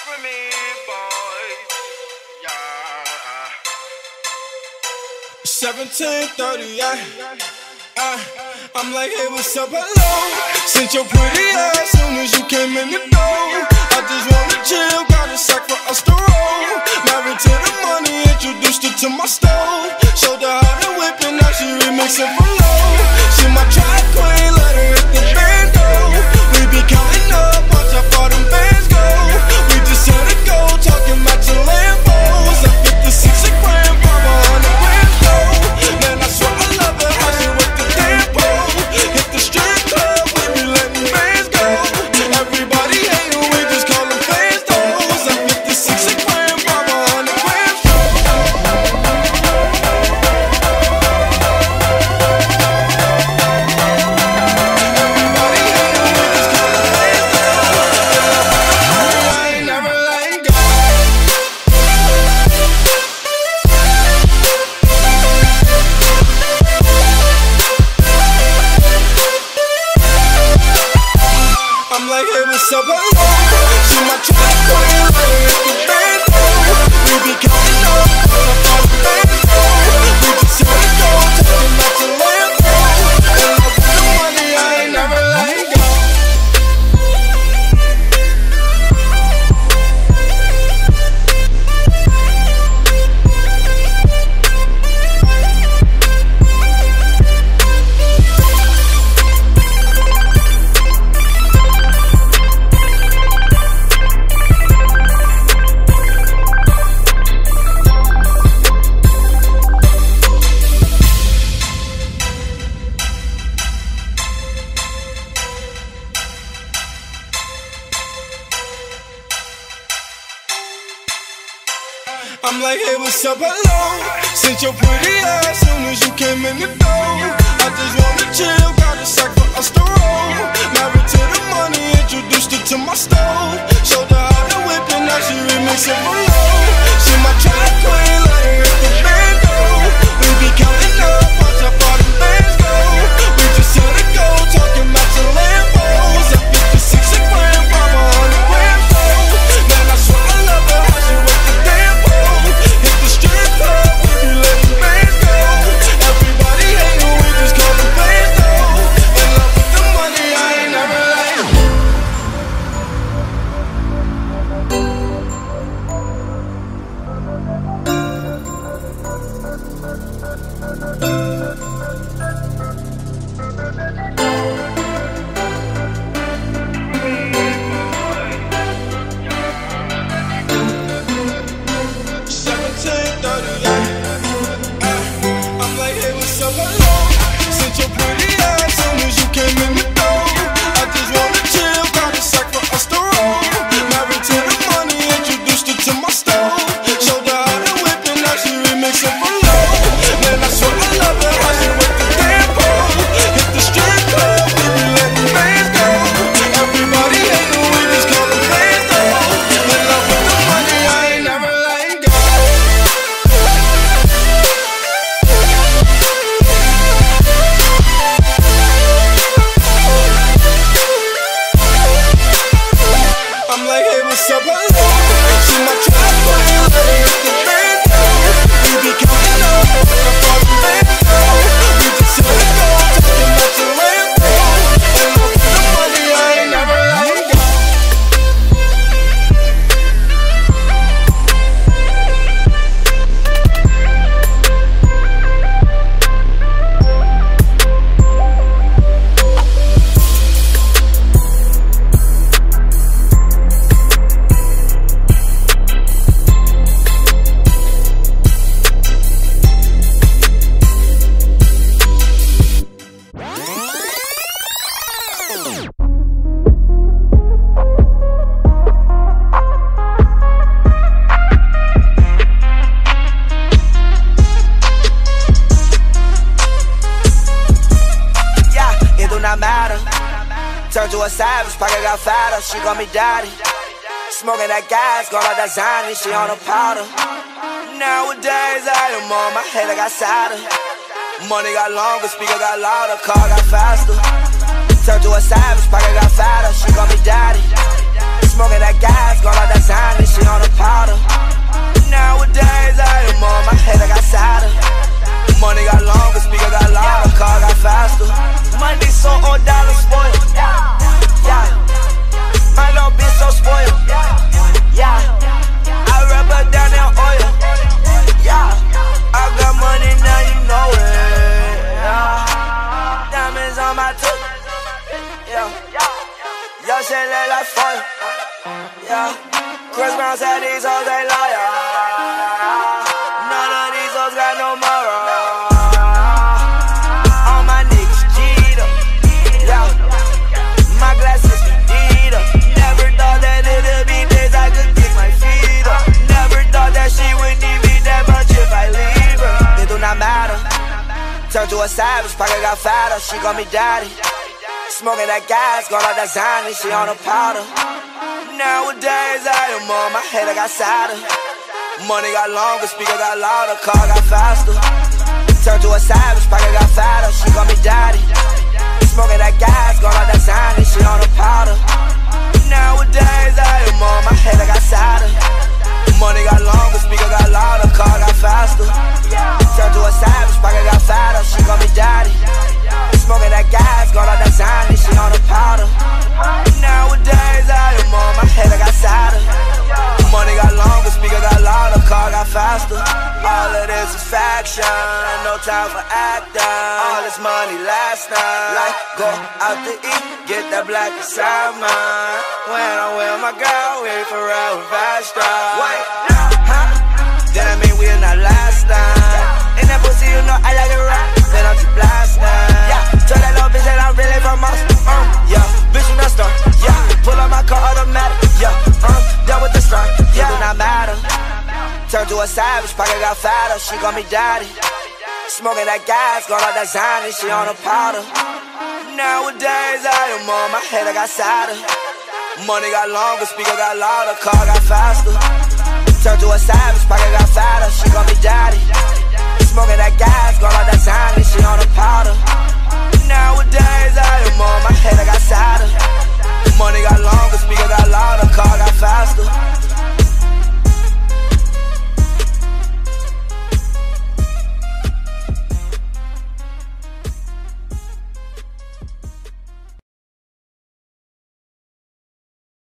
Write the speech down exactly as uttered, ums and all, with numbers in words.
with me, boys. Yeah. seventeen thirty-eight. Uh, I'm like, hey, what's up, hello? Sent your pretty ass soon as you came in the door. I just wanna chill, got a sack for us to roll. Married to the money, introduced her to my stove. Showed her how to whip and now she remixing for low. She my track queen, let her hit the bando. We be counting up, watch how far them bands go. We just had to go, talking about your Lambos. I fifty-six a gram, five hundred grams low. Man, I swear I love her, how she with the tempo. Hit the strip club, we be letting bands go. Everybody hatin', we just call them fans those. I fifty-six a gram, five hundred grams low. Everybody hatin', we just call them fans those. I ain't never letting go. I'm like, hey, what's up, hello? She my track queen, let her hit the bando. We be counting up, watch how far the bands go. We just had to go, talking about your Lambo. And love with the money, I ain't never letting go. I'm like, hey, what's up, hello? Sent your pretty ass soon as you came in the door. I just wanna chill, got a sack for us to roll. Married to the money, introduced her to my stove. Showed her how to whip and now she remixing for low. She my track queen, let her hit the bando. We be counting up, watch how far them bands go. We just had to go, talking about your Lambos. I fifty-six a gram, five hundred grams low. Man, I swear I love her, how she with the tempo. Hit the strip club, we be letting bands go. Everybody hatin', we just call them fans though. In love with the money, I ain't never letting go. seventeen thirty-eight. Uh, I'm like, hey, what's up, hello? Sent your pretty ass soon as you came in the door. I just wanna chill, got a sack for us to roll. Married to the money, introduced her to my stove. Showed her how to whip and now she remixing for low. Man, I swear I love her, how she with the tempo. Hit the strip club, we be letting bands go. Everybody hatin', we just call them fans though. In love with the money, I ain't never letting go. I'm like, hey, what's up, hello? She my track queen, let her hit the bando. We be counting up, watch how far the bands go. We just had to go, talking about your Lambo. In love with the money, I ain't never letting go. Yeah, it do not matter. Turn to a savage, pocket got fatter. She call me daddy. Smoking that gas, going like that Zany. She on a powder. Nowadays I am on my head, I got sadder. Money got longer, speaker got louder, car got faster. Turned to a savage, pocket got fatter. She call me daddy. Smoking Smoking that gas, gone out that sign, and she on the powder. Nowadays I am on my head, I got sadder. Money got longer, speaker got louder, car got faster. Money so old, dollar spoiled. Yeah, my little bitch so spoiled. Yeah, I rub her down in oil. Yeah, I got money now, you know it. Yeah, diamonds on my tooth. Yeah, your shit look like foil. Yeah, Chris Brown said these hoes they liar. None of these hoes got no moral. All my niggas G'd up. Yeah, my glasses be D'd up. Never thought that it'd be days I could kick my feet up. Never thought that she would need me that much if I leave her. It do not matter. Turned to a savage, pocket got fatter. She call me daddy. Smoking that gas, gone out that Zany, she on the powder. Nowadays I am on my head, I got sadder. Money got longer, speaker got louder, car got faster. Turned to a savage, pocket got fatter, she call me daddy. Smoking that gas, gone out that Zany, she on the powder. Nowadays I am on my head, I got sadder. Money got longer, speaker got louder, car got faster. Turned to a savage, pocket got fatter, she call me daddy. Smoking that gas, gone out that Zany, she on the powder. Nowadays I am on my head, I got sadder. Money got longer, speaker got louder, car got faster. All of this is faction, no time for acting. All this money last night, like go out to eat, get that black inside mine. When I'm with my girl, we forever fast drive. Wait, huh? Then I mean we in our last night. In that pussy, you know I like it right. Then I'm just blasting. Yeah, tell that little bitch that I'm really from us. Um, yeah, bitch you not star. Yeah, pull up my car automatic. Yeah, um, down with the start. Yeah, it do not matter. Turned to a savage, pocket got fatter. She call me daddy. Smoking that gas, gone out that Zany, she on the powder. Nowadays I am on my head, I got sadder. Money got longer, speaker got louder, car got faster. Turned to a savage, pocket got fatter. She call me daddy.